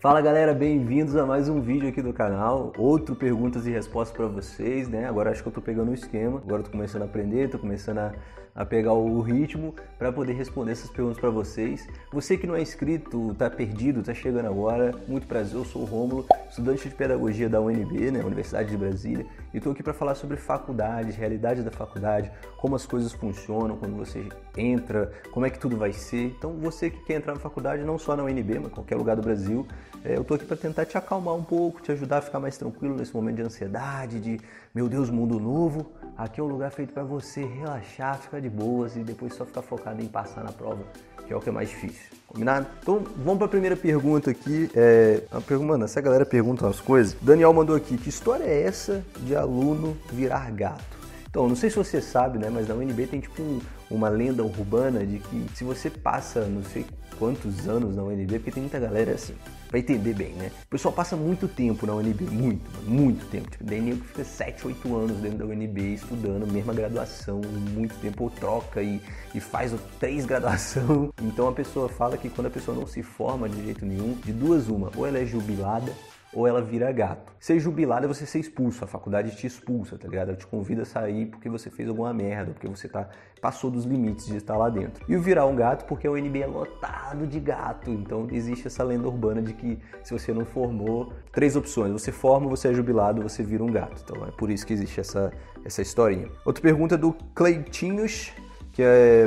Fala galera, bem-vindos a mais um vídeo aqui do canal, outro perguntas e respostas para vocês, né? Agora acho que eu tô pegando o esquema, agora eu tô começando a aprender, tô começando a pegar o ritmo para poder responder essas perguntas para vocês. Você que não é inscrito, tá perdido, tá chegando agora, muito prazer, eu sou o Rômulo, estudante de pedagogia da UNB, né? Universidade de Brasília, e tô aqui para falar sobre faculdade, realidade da faculdade, como as coisas funcionam quando você entra, como é que tudo vai ser. Então você que quer entrar na faculdade, não só na UNB, mas em qualquer lugar do Brasil, eu tô aqui para tentar te acalmar um pouco, te ajudar a ficar mais tranquilo nesse momento de ansiedade, de meu Deus, mundo novo. Aqui é um lugar feito para você relaxar, ficar de boas e depois só ficar focado em passar na prova, que é o que é mais difícil. Combinado? Então vamos para a primeira pergunta aqui. Mano, essa galera pergunta umas coisas. Daniel mandou aqui, que história é essa de aluno virar gato? Então, não sei se você sabe, né, mas na UNB tem tipo uma lenda urbana de que se você passa não sei quantos anos na UNB, porque tem muita galera assim, pra entender bem, né? O pessoal passa muito tempo na UNB, muito tempo. Tipo, tem nego que fica 7, 8 anos dentro da UNB estudando, mesma graduação, muito tempo, ou troca e faz 3 graduação. Então a pessoa fala que quando a pessoa não se forma de jeito nenhum, de duas uma, ou ela é jubilada, ou ela vira gato. Ser jubilado é você ser expulso, a faculdade te expulsa, tá ligado? Ela te convida a sair porque você fez alguma merda, porque você passou dos limites de estar lá dentro. E o virar um gato porque a UNB é lotado de gato, então existe essa lenda urbana de que se você não formou, 3 opções, você forma, você é jubilado, você vira um gato. Então é por isso que existe essa historinha. Outra pergunta do Cleitinhos, que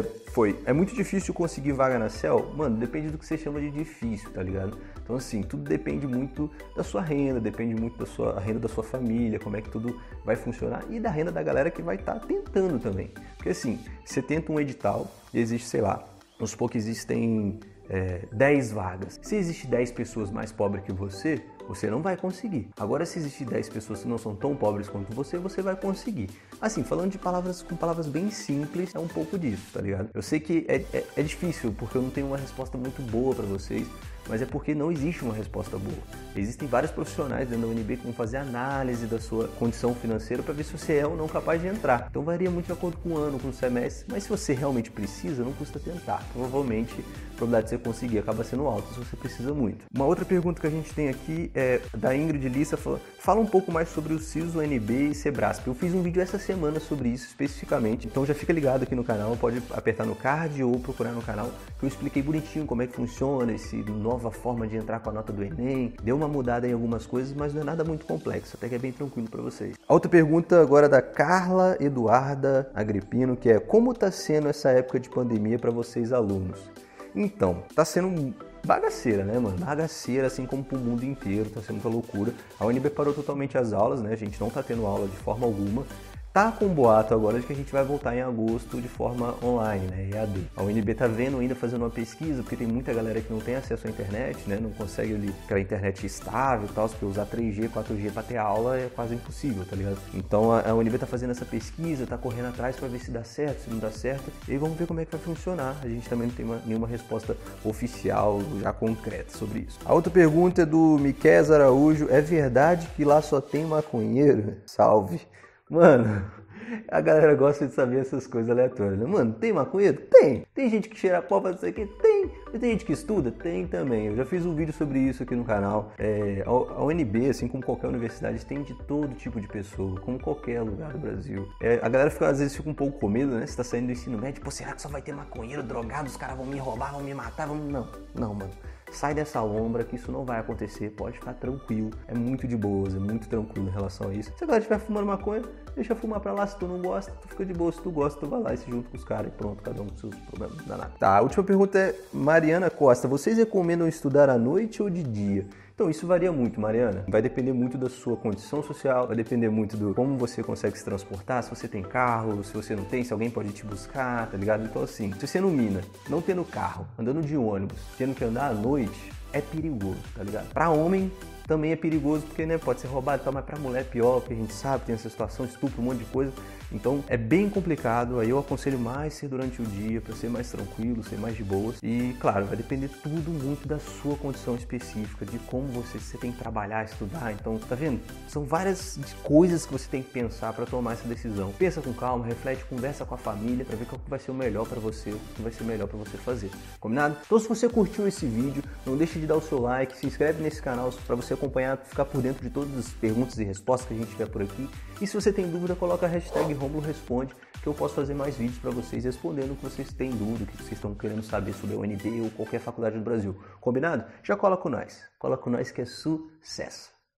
é muito difícil conseguir vaga na CEL? Mano, depende do que você chama de difícil, tá ligado? Então assim, tudo depende muito da sua renda, depende muito da renda da sua família, como é que tudo vai funcionar e da renda da galera que vai estar tentando também. Porque assim, você tenta um edital e existe, sei lá, vamos supor que existem 10 vagas. Se existe 10 pessoas mais pobres que você não vai conseguir. Agora, se existem 10 pessoas que não são tão pobres quanto você vai conseguir. Assim, falando com palavras bem simples, é um pouco disso, tá ligado? Eu sei que é difícil, porque eu não tenho uma resposta muito boa pra vocês, mas é porque não existe uma resposta boa. Existem vários profissionais dentro da UNB que vão fazer análise da sua condição financeira para ver se você é ou não capaz de entrar. Então varia muito de acordo com o ano, com o semestre, mas se você realmente precisa, não custa tentar. Provavelmente a probabilidade de você conseguir acaba sendo alta se você precisa muito. Uma outra pergunta que a gente tem aqui é da Ingrid Lissa, fala um pouco mais sobre o SISU, UNB e Sebrasp. Eu fiz um vídeo essa semana sobre isso especificamente, então já fica ligado aqui no canal, pode apertar no card ou procurar no canal, que eu expliquei bonitinho como é que funciona esse nova forma de entrar com a nota do Enem. Deu uma mudada em algumas coisas, mas não é nada muito complexo, até que é bem tranquilo para vocês. A outra pergunta agora é da Carla Eduarda Agripino, que é: como está sendo essa época de pandemia para vocês alunos? Então, tá sendo bagaceira, né, mano? Bagaceira, assim como pro mundo inteiro, tá sendo muita loucura. A UNB parou totalmente as aulas, né? A gente não tá tendo aula de forma alguma. Tá com um boato agora de que a gente vai voltar em agosto de forma online, né, EAD. A UNB tá vendo ainda, fazendo uma pesquisa, porque tem muita galera que não tem acesso à internet, né, não consegue ali aquela internet estável e tal, porque usar 3G, 4G pra ter aula é quase impossível, tá ligado? Então a UNB tá fazendo essa pesquisa, tá correndo atrás pra ver se dá certo, se não dá certo, e aí vamos ver como é que vai funcionar. A gente também não tem nenhuma resposta oficial, já concreta sobre isso. A outra pergunta é do Miquel Araújo: é verdade que lá só tem maconheiro? Salve! Mano, a galera gosta de saber essas coisas aleatórias, né? Mano, tem maconheiro? Tem! Tem gente que cheira a copa, não sei o que? Tem! E tem gente que estuda? Tem também. Eu já fiz um vídeo sobre isso aqui no canal. A UNB, assim como qualquer universidade, tem de todo tipo de pessoa, como qualquer lugar do Brasil. A galera às vezes fica um pouco com medo, né? Você tá saindo do ensino médio, pô, será que só vai ter maconheiro, drogado, os caras vão me roubar, vão me matar? Não, mano. Sai dessa lombra que isso não vai acontecer, pode ficar tranquilo, é muito de boas, é muito tranquilo em relação a isso. Se a galera estiver fumando maconha, deixa fumar pra lá, se tu não gosta, tu fica de boa, se tu gosta, tu vai lá e se junta com os caras e pronto, cada um com seus problemas, danado. Tá, a última pergunta é Mariana Costa: vocês recomendam estudar à noite ou de dia? Então isso varia muito, Mariana. Vai depender muito da sua condição social, vai depender muito do como você consegue se transportar, se você tem carro, se você não tem, se alguém pode te buscar, tá ligado? Então assim, se você não mina, não tendo carro, andando de ônibus, tendo que andar à noite, é perigoso, tá ligado? Pra homem também é perigoso porque, né, pode ser roubado e tal, mas pra mulher é pior, porque a gente sabe, tem essa situação, estupro, um monte de coisa. Então é bem complicado, aí eu aconselho mais ser durante o dia para ser mais tranquilo, ser mais de boas. E claro, vai depender tudo muito da sua condição específica, de como você, se você tem que trabalhar, estudar, então, tá vendo? São várias coisas que você tem que pensar para tomar essa decisão. Pensa com calma, reflete, conversa com a família para ver qual que vai ser o melhor para você, o que vai ser o melhor para você fazer. Combinado? Então, se você curtiu esse vídeo, não deixe de dar o seu like, se inscreve nesse canal para você acompanhar, ficar por dentro de todas as perguntas e respostas que a gente tiver por aqui. E se você tem dúvida, coloca a hashtag Romulo Responde, que eu posso fazer mais vídeos para vocês respondendo o que vocês têm dúvida, o que vocês estão querendo saber sobre a UNB ou qualquer faculdade do Brasil. Combinado? Já cola com nós que é sucesso!